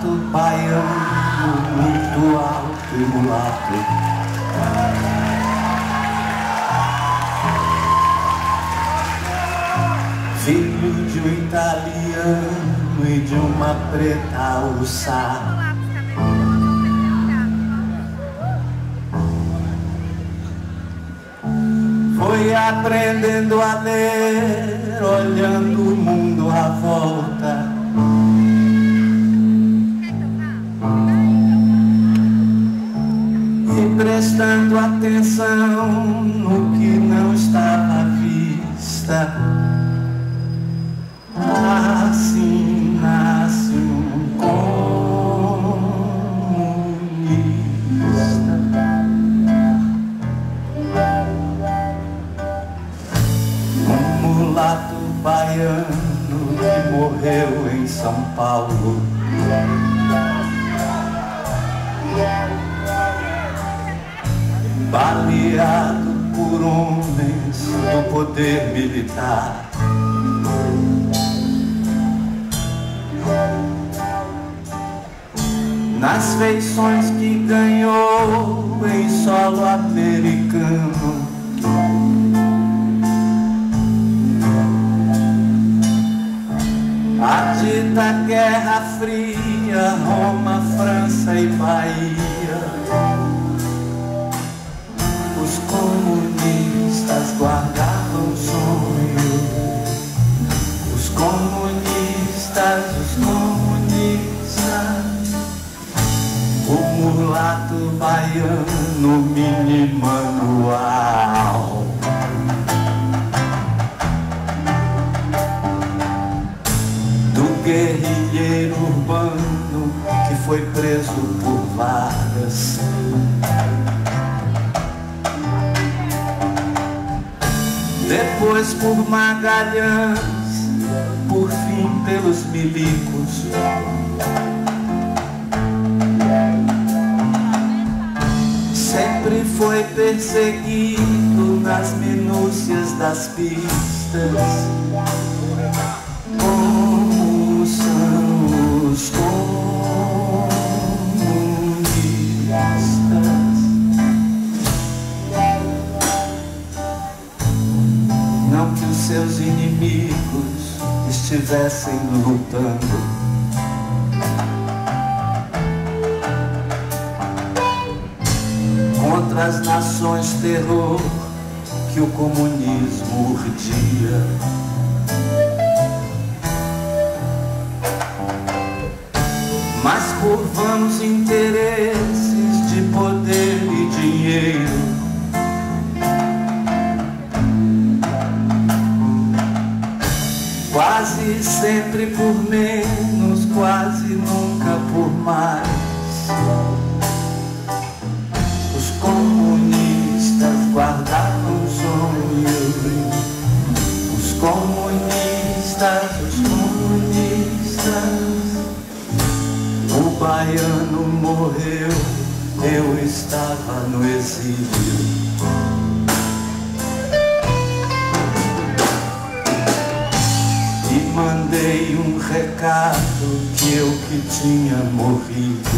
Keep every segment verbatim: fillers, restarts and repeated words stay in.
mulato baiano, muito alto e mulato. Filho de um italiano e de uma preta alçada. Foi aprendendo a ler, olhando o mundo à volta. E prestando atenção no que não estava à vista. Assim nasce um comunista. Um mulato baiano que morreu em São Paulo. Baleado por homens do poder militar. Nas feições que ganhou em solo americano. A dita Guerra Fria, Roma, França e Bahia. Os comunistas guardavam sonhos. Os comunistas, os comunistas. O mulato baiano, mini manual. Do guerrilheiro urbano que foi preso por Vargas. Depois por Magalhães, por fim pelos milicos. Sempre foi perseguido nas minúcias das pistas. Como são os comunistas? Não que os seus inimigos estivessem lutando. Contra as nações terror que o comunismo urdia. Mas por vãos interesses de poder e dinheiro, quase sempre por menos, quase nunca por mais. Os comunistas guardavam sonhos. Os comunistas, os comunistas. O baiano morreu, eu estava no exílio. E mandei um recado que eu que tinha morrido.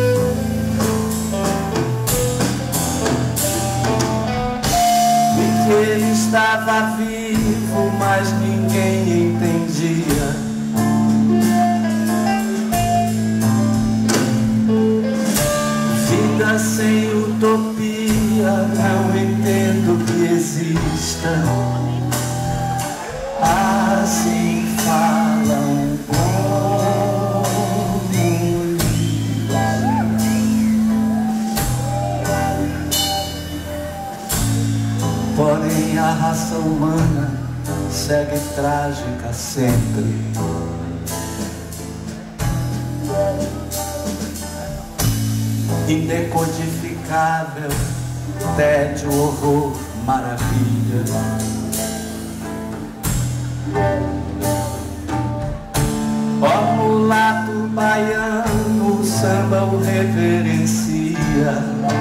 Ele estava vivo, mas ninguém entendia. Vida sem utopia, não entendo que exista. Assim falam comunistas. Porém a raça humana segue trágica sempre. Indecodificável, tédio, horror, maravilha. Ó mulato baiano, o samba o reverencia.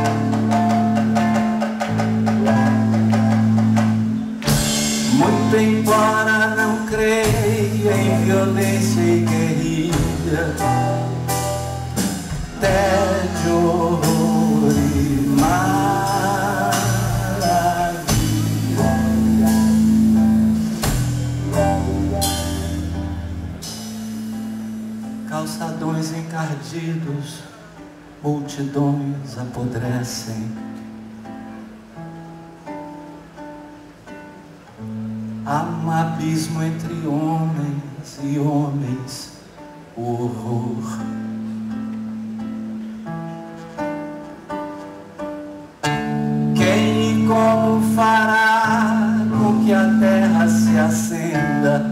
Muito embora não creia em violência e guerrilha, calçadões encardidos, multidões apodrecem. Há um abismo entre homens e homens, o horror. Quem e como fará com que a terra se acenda?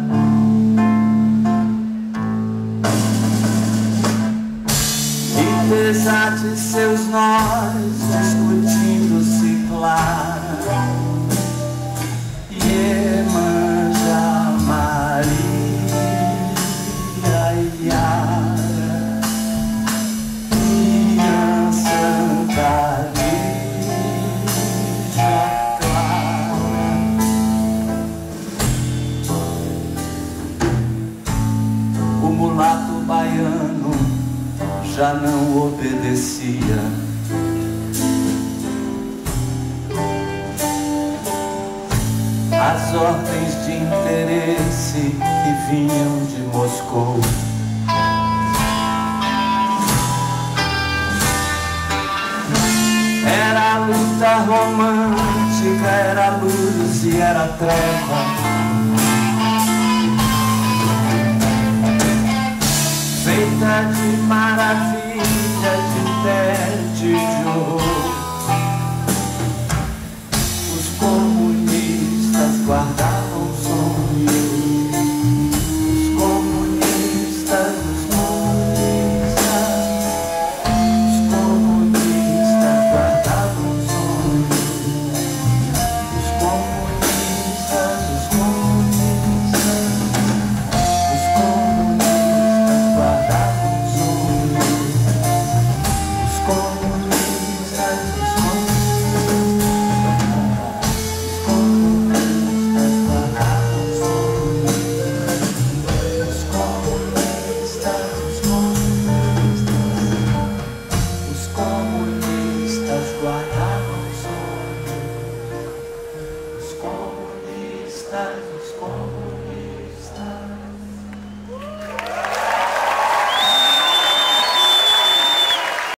E desate seus nós, discutindo-se clara. Iemanjá, Maria, Iara, Ian, Santa Lígia Clara. O mulato baiano já não obedecia. As ordens de interesse que vinham de Moscou. Era a luta romântica, era luz e era treva.